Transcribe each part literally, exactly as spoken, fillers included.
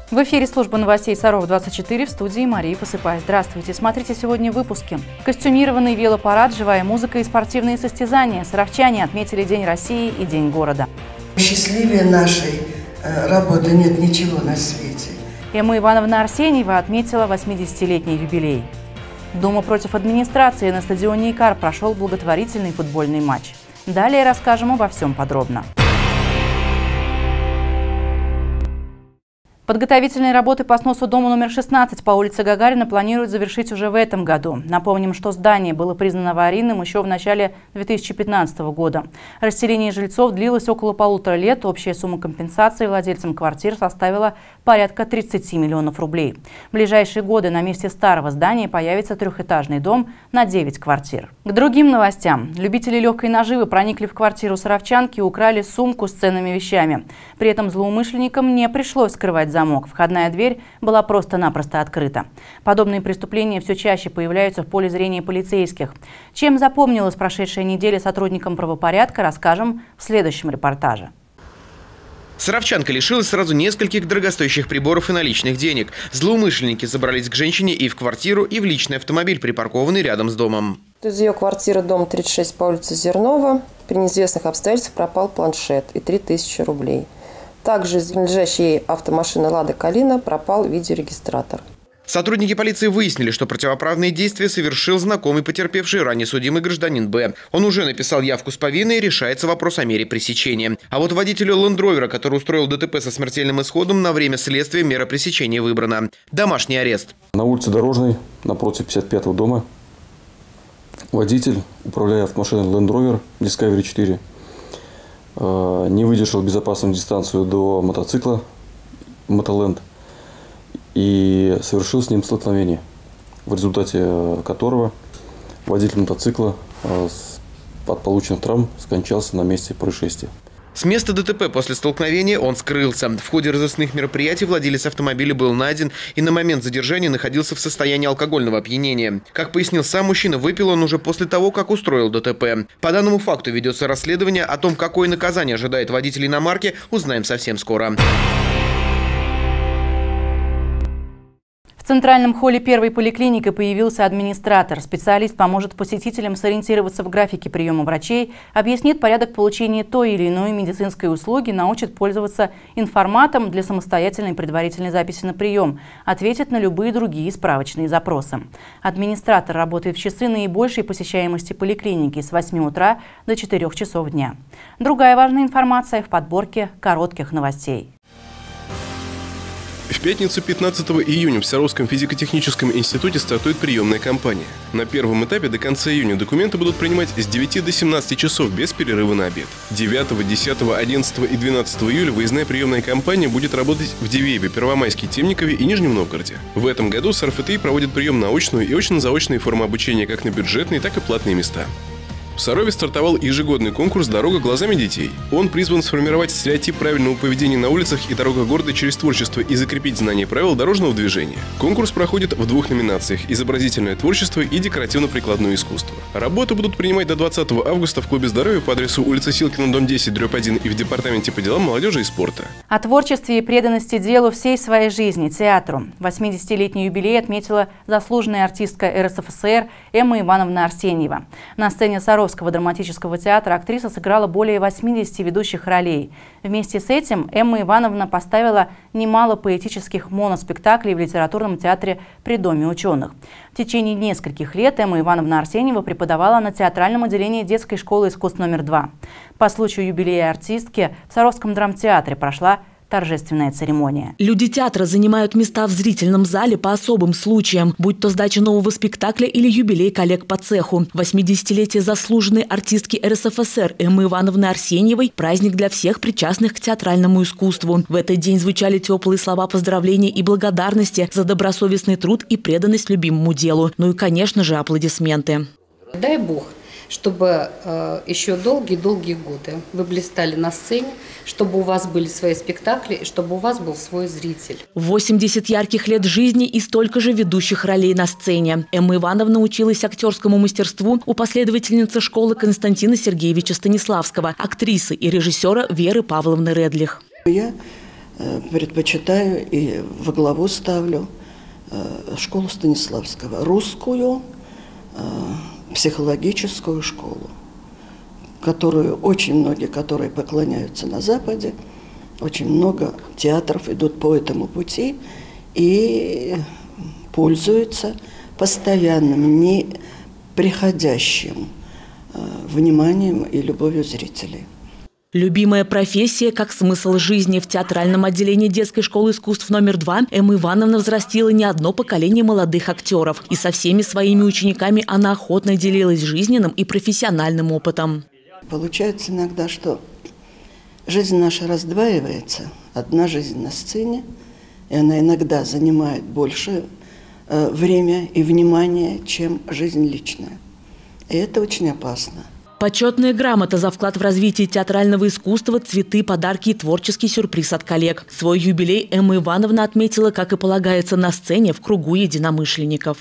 В эфире служба новостей Саров двадцать четыре, в студии Мария Посыпай. Здравствуйте. Смотрите сегодня в выпуске. Костюмированный велопарад, живая музыка и спортивные состязания. Саровчане отметили День России и День города. Счастливее нашей работы нет ничего на свете. Эмма Ивановна Арсеньева отметила восьмидесятилетний юбилей. Дума против администрации. На стадионе Икар прошел благотворительный футбольный матч. Далее расскажем обо всем подробно. Подготовительные работы по сносу дома номер шестнадцать по улице Гагарина планируют завершить уже в этом году. Напомним, что здание было признано аварийным еще в начале две тысячи пятнадцатого года. Расселение жильцов длилось около полутора лет. Общая сумма компенсации владельцам квартир составила порядка тридцати миллионов рублей. В ближайшие годы на месте старого здания появится трехэтажный дом на девять квартир. К другим новостям. Любители легкой наживы проникли в квартиру саровчанки и украли сумку с ценными вещами. При этом злоумышленникам не пришлось скрывать замок. Входная дверь была просто-напросто открыта. Подобные преступления все чаще появляются в поле зрения полицейских. Чем запомнилась прошедшая неделя сотрудникам правопорядка, расскажем в следующем репортаже. Саровчанка лишилась сразу нескольких дорогостоящих приборов и наличных денег. Злоумышленники забрались к женщине и в квартиру, и в личный автомобиль, припаркованный рядом с домом. Из ее квартиры, дом тридцать шесть по улице Зернова, при неизвестных обстоятельствах пропал планшет и три тысячи рублей. Также из принадлежащей ей автомашины «Лада Калина» пропал видеорегистратор. Сотрудники полиции выяснили, что противоправные действия совершил знакомый потерпевший, ранее судимый гражданин Б. Он уже написал явку с повинной, и решается вопрос о мере пресечения. А вот водителю лендровера, который устроил ДТП со смертельным исходом, на время следствия мера пресечения выбрана. Домашний арест. На улице Дорожной, напротив пятьдесят пятого дома, водитель, управляя автомашиной Land Rover Discovery четыре, не выдержал безопасную дистанцию до мотоцикла Мотоленд и совершил с ним столкновение, в результате которого водитель мотоцикла от полученных травм скончался на месте происшествия. С места ДТП после столкновения он скрылся. В ходе разыскных мероприятий владелец автомобиля был найден и на момент задержания находился в состоянии алкогольного опьянения. Как пояснил сам мужчина, выпил он уже после того, как устроил ДТП. По данному факту ведется расследование. О том, какое наказание ожидает водителей иномарки, узнаем совсем скоро. В центральном холле первой поликлиники появился администратор. Специалист поможет посетителям сориентироваться в графике приема врачей, объяснит порядок получения той или иной медицинской услуги, научит пользоваться информатом для самостоятельной предварительной записи на прием, ответит на любые другие справочные запросы. Администратор работает в часы наибольшей посещаемости поликлиники с восьми утра до четырёх часов дня. Другая важная информация в подборке коротких новостей. В пятницу пятнадцатого июня в Саровском физико-техническом институте стартует приемная кампания. На первом этапе до конца июня документы будут принимать с девяти до семнадцати часов без перерыва на обед. девятого, десятого, одиннадцатого и двенадцатого июля выездная приемная кампания будет работать в Дивееве, Первомайске, Темникове и Нижнем Новгороде. В этом году СарФТИ проводит прием на очную и очно-заочные формы обучения как на бюджетные, так и платные места. В Сарове стартовал ежегодный конкурс «Дорога глазами детей». Он призван сформировать стереотип правильного поведения на улицах и дорогах города через творчество и закрепить знание правил дорожного движения. Конкурс проходит в двух номинациях – изобразительное творчество и декоративно-прикладное искусство. Работы будут принимать до двадцатого августа в Клубе здоровья по адресу улица Силкина, дом десять, дробь один и в Департаменте по делам молодежи и спорта. О творчестве и преданности делу всей своей жизни – театру. восьмидесятилетний юбилей отметила заслуженная артистка эр эс эф эс эр Эмма Ивановна Арсеньева. На сцене Саровского драматического театра актриса сыграла более восьмидесяти ведущих ролей. Вместе с этим Эмма Ивановна поставила немало поэтических моноспектаклей в литературном театре при Доме ученых. В течение нескольких лет Эмма Ивановна Арсеньева преподавала на театральном отделении детской школы искусств номер два. По случаю юбилея артистки в Саровском драмтеатре прошла торжественная церемония. Люди театра занимают места в зрительном зале по особым случаям, будь то сдача нового спектакля или юбилей коллег по цеху. восьмидесятилетие заслуженной артистки эр эс эф эс эр Эммы Ивановны Арсеньевой – праздник для всех причастных к театральному искусству. В этот день звучали теплые слова поздравления и благодарности за добросовестный труд и преданность любимому делу. Ну и, конечно же, аплодисменты. Дай Бог, чтобы э, еще долгие-долгие годы вы блистали на сцене, чтобы у вас были свои спектакли, и чтобы у вас был свой зритель. восемьдесят ярких лет жизни и столько же ведущих ролей на сцене. Эмма Ивановна училась актерскому мастерству у последовательницы школы Константина Сергеевича Станиславского, актрисы и режиссера Веры Павловны Редлих. Я предпочитаю и во главу ставлю школу Станиславского, русскую психологическую школу, которую очень многие, которые поклоняются на Западе, очень много театров идут по этому пути и пользуются постоянным, неприходящим вниманием и любовью зрителей. Любимая профессия как смысл жизни. В театральном отделении детской школы искусств номер два Эмма Ивановна взрастила не одно поколение молодых актеров. И со всеми своими учениками она охотно делилась жизненным и профессиональным опытом. Получается иногда, что жизнь наша раздваивается. Одна жизнь на сцене, и она иногда занимает больше э, время и внимания, чем жизнь личная. И это очень опасно. Почетная грамота за вклад в развитие театрального искусства, цветы, подарки и творческий сюрприз от коллег. Свой юбилей Эмма Ивановна отметила, как и полагается, на сцене в кругу единомышленников.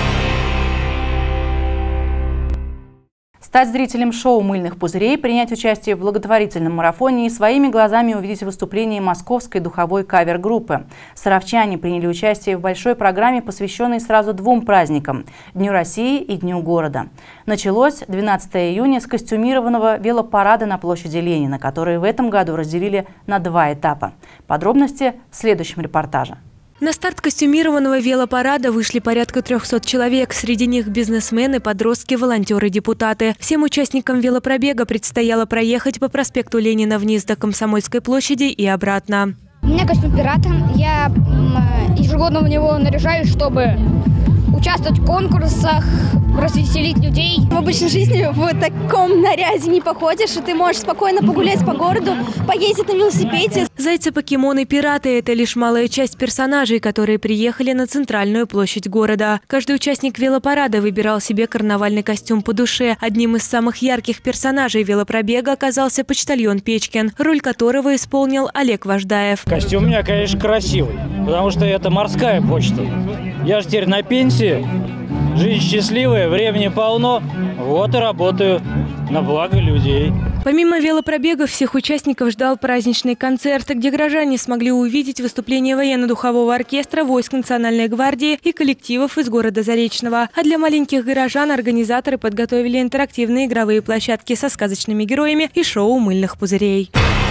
Стать зрителем шоу «Мыльных пузырей», принять участие в благотворительном марафоне и своими глазами увидеть выступление московской духовой кавер-группы. Саровчане приняли участие в большой программе, посвященной сразу двум праздникам – Дню России и Дню города. Началось двенадцатого июня с костюмированного велопарада на площади Ленина, который в этом году разделили на два этапа. Подробности в следующем репортаже. На старт костюмированного велопарада вышли порядка трехсот человек. Среди них бизнесмены, подростки, волонтеры, депутаты. Всем участникам велопробега предстояло проехать по проспекту Ленина вниз до Комсомольской площади и обратно. У меня костюм пирата. Я ежегодно в него наряжаюсь, чтобы участвовать в конкурсах, развеселить людей. В обычной жизни в таком наряде не походишь, и ты можешь спокойно погулять по городу, поездить на велосипеде. Зайцы-покемоны-пираты – это лишь малая часть персонажей, которые приехали на центральную площадь города. Каждый участник велопарада выбирал себе карнавальный костюм по душе. Одним из самых ярких персонажей велопробега оказался почтальон Печкин, роль которого исполнил Олег Вождаев. Костюм у меня, конечно, красивый, потому что это морская почта. Я же теперь на пенсии, жизнь счастливая, времени полно, вот и работаю на благо людей. Помимо велопробега всех участников ждал праздничный концерт, где горожане смогли увидеть выступление военно-духового оркестра войск Национальной гвардии и коллективов из города Заречного. А для маленьких горожан организаторы подготовили интерактивные игровые площадки со сказочными героями и шоу «Мыльных пузырей».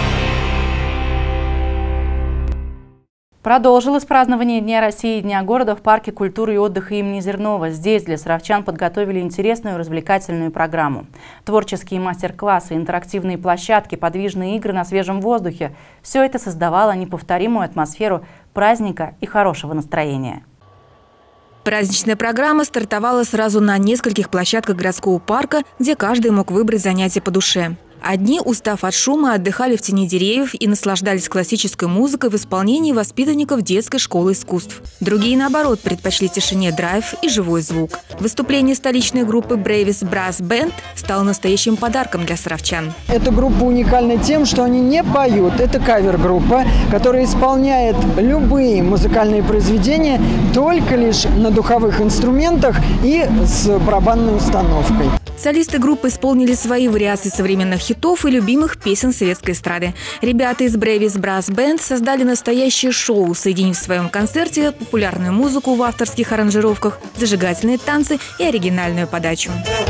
Продолжилось празднование Дня России и Дня города в парке культуры и отдыха имени Зернова. Здесь для саровчан подготовили интересную развлекательную программу. Творческие мастер-классы, интерактивные площадки, подвижные игры на свежем воздухе – все это создавало неповторимую атмосферу праздника и хорошего настроения. Праздничная программа стартовала сразу на нескольких площадках городского парка, где каждый мог выбрать занятие по душе. Одни, устав от шума, отдыхали в тени деревьев и наслаждались классической музыкой в исполнении воспитанников детской школы искусств. Другие, наоборот, предпочли тишине драйв и живой звук. Выступление столичной группы Bravis Brass Band стало настоящим подарком для саровчан. Эта группа уникальна тем, что они не поют. Это кавер-группа, которая исполняет любые музыкальные произведения только лишь на духовых инструментах и с барабанной установкой. Солисты группы исполнили свои вариации современных хитов и любимых песен советской эстрады. Ребята из Bravis Brass Band создали настоящее шоу, соединив в своем концерте популярную музыку в авторских аранжировках, зажигательные танцы и оригинальную подачу.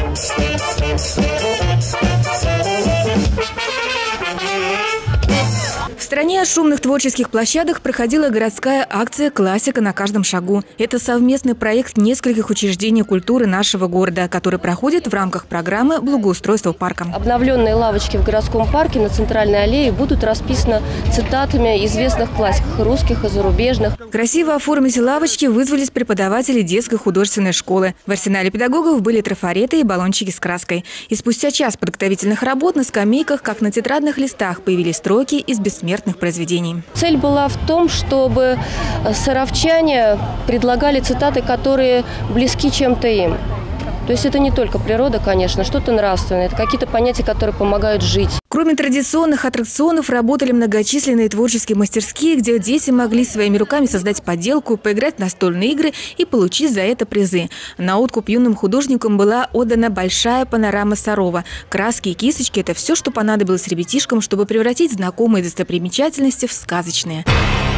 В стране от шумных творческих площадок проходила городская акция «Классика на каждом шагу». Это совместный проект нескольких учреждений культуры нашего города, который проходит в рамках программы благоустройства парка. Обновленные лавочки в городском парке на центральной аллее будут расписаны цитатами известных классиков русских и зарубежных. Красиво оформить лавочки вызвались преподаватели детской художественной школы. В арсенале педагогов были трафареты и баллончики с краской. И спустя час подготовительных работ на скамейках, как на тетрадных листах, появились строки из бессмертных произведений. Цель была в том, чтобы саровчане предлагали цитаты, которые близки чем-то им. То есть это не только природа, конечно, что-то нравственное, это какие-то понятия, которые помогают жить. Кроме традиционных аттракционов, работали многочисленные творческие мастерские, где дети могли своими руками создать поделку, поиграть в настольные игры и получить за это призы. На откуп юным художникам была отдана большая панорама Сарова. Краски и кисточки – это все, что понадобилось ребятишкам, чтобы превратить знакомые достопримечательности в сказочные.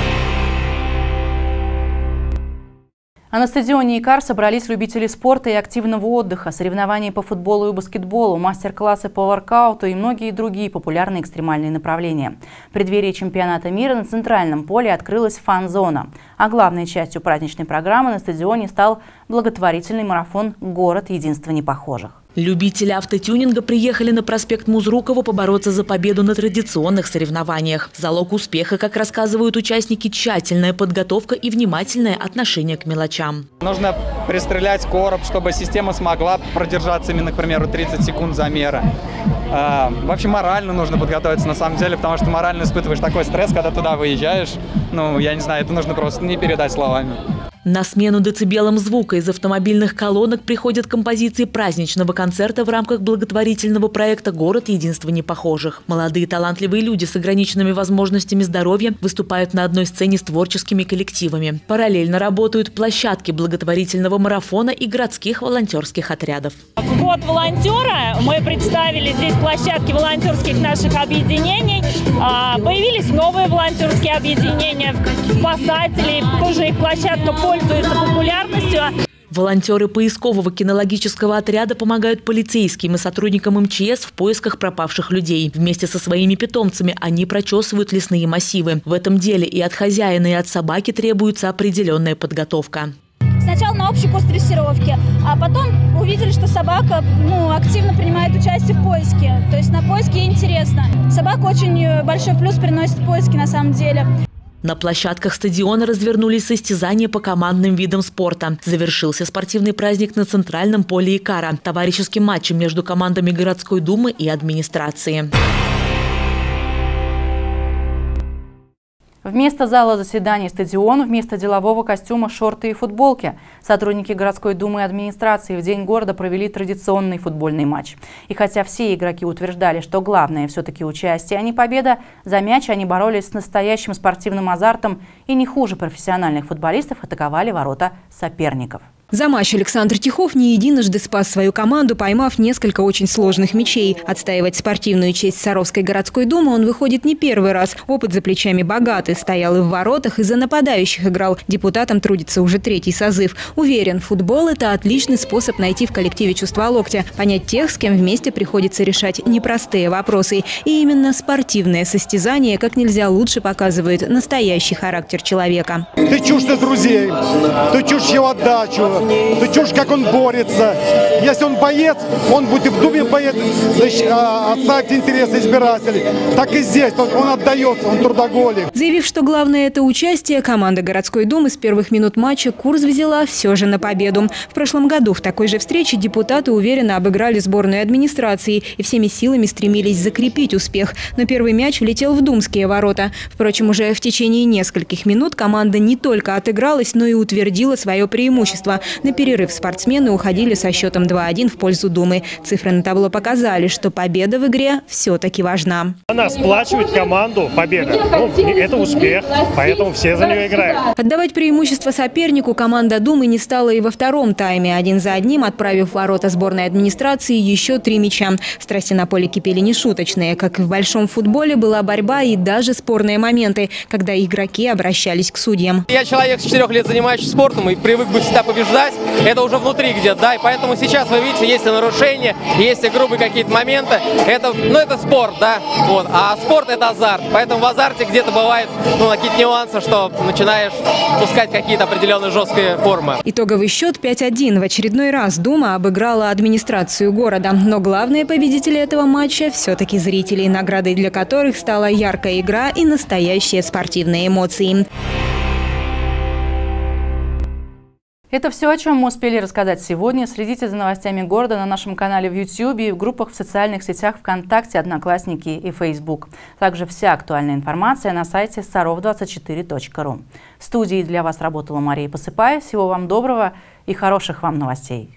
А на стадионе ИКАР собрались любители спорта и активного отдыха, соревнования по футболу и баскетболу, мастер-классы по воркауту и многие другие популярные экстремальные направления. В преддверии чемпионата мира на центральном поле открылась фан-зона. А главной частью праздничной программы на стадионе стал благотворительный марафон «Город. Единство непохожих». Любители автотюнинга приехали на проспект Музрукова побороться за победу на традиционных соревнованиях. Залог успеха, как рассказывают участники, тщательная подготовка и внимательное отношение к мелочам. Нужно пристрелять короб, чтобы система смогла продержаться именно, к примеру, тридцать секунд замера. В общем, морально нужно подготовиться на самом деле, потому что морально испытываешь такой стресс, когда туда выезжаешь. Ну, я не знаю, это нужно просто не передать словами. На смену децибелам звука из автомобильных колонок приходят композиции праздничного концерта в рамках благотворительного проекта «Город. Единство непохожих». Молодые талантливые люди с ограниченными возможностями здоровья выступают на одной сцене с творческими коллективами. Параллельно работают площадки благотворительного марафона и городских волонтерских отрядов. В год волонтера мы представили здесь площадки волонтерских наших объединений. Появились новые волонтерские объединения, спасатели, тоже их площадка пользуется популярностью. Волонтеры поискового кинологического отряда помогают полицейским и сотрудникам эм че эс в поисках пропавших людей. Вместе со своими питомцами они прочесывают лесные массивы. В этом деле и от хозяина, и от собаки требуется определенная подготовка. Сначала на общей курс дрессировки, а потом увидели, что собака ну, активно принимает участие в поиске. То есть на поиске ей интересно. Собака очень большой плюс приносит в поиске на самом деле. На площадках стадиона развернулись состязания по командным видам спорта. Завершился спортивный праздник на центральном поле ИКАРа товарищеским матчем между командами городской думы и администрации. Вместо зала заседаний стадион, вместо делового костюма шорты и футболки. Сотрудники городской думы и администрации в День города провели традиционный футбольный матч. И хотя все игроки утверждали, что главное все-таки участие, а не победа, за мяч они боролись с настоящим спортивным азартом и не хуже профессиональных футболистов атаковали ворота соперников. За матч Александр Тихов не единожды спас свою команду, поймав несколько очень сложных мячей. Отстаивать спортивную честь Саровской городской думы он выходит не первый раз. Опыт за плечами богатый. Стоял и в воротах, и за нападающих играл. Депутатом трудится уже третий созыв. Уверен, футбол – это отличный способ найти в коллективе чувство локтя. Понять тех, с кем вместе приходится решать непростые вопросы. И именно спортивное состязание как нельзя лучше показывает настоящий характер человека. Ты чушь за друзей, ты чушь его отдачу. Ты чушь, как он борется. Если он боец, он будет и в Думе боец, отставить интересы избирателей. Так и здесь. Он отдается, он трудоголик. Заявив, что главное – это участие, команда городской думы с первых минут матча курс взяла все же на победу. В прошлом году в такой же встрече депутаты уверенно обыграли сборную администрации и всеми силами стремились закрепить успех. Но первый мяч влетел в думские ворота. Впрочем, уже в течение нескольких минут команда не только отыгралась, но и утвердила свое преимущество. На перерыв спортсмены уходили со счетом два-один в пользу Думы. Цифры на табло показали, что победа в игре все-таки важна. Она сплачивает команду, победа. Ну, это успех, поэтому все за нее играют. Отдавать преимущество сопернику команда Думы не стала и во втором тайме. Один за одним, отправив в ворота сборной администрации еще три мяча. Страсти на поле кипели нешуточные. Как и в большом футболе, была борьба и даже спорные моменты, когда игроки обращались к судьям. Я человек с четырех лет, занимающийся спортом, и привык бы всегда побеждать. Это уже внутри где-то, да, и поэтому сейчас вы видите, есть и нарушения, есть и грубые какие-то моменты. Это, ну, это спорт, да, вот. А спорт – это азарт, поэтому в азарте где-то бывает, ну, какие-то нюансы, что начинаешь пускать какие-то определенные жесткие формы. Итоговый счет пять-один. В очередной раз Дума обыграла администрацию города. Но главные победители этого матча все-таки зрители, наградой для которых стала яркая игра и настоящие спортивные эмоции. Это все, о чем мы успели рассказать сегодня. Следите за новостями города на нашем канале в ютубе и в группах в социальных сетях ВКонтакте, Одноклассники и Фейсбук. Также вся актуальная информация на сайте саров двадцать четыре точка ру. В студии для вас работала Мария Посыпаева. Всего вам доброго и хороших вам новостей.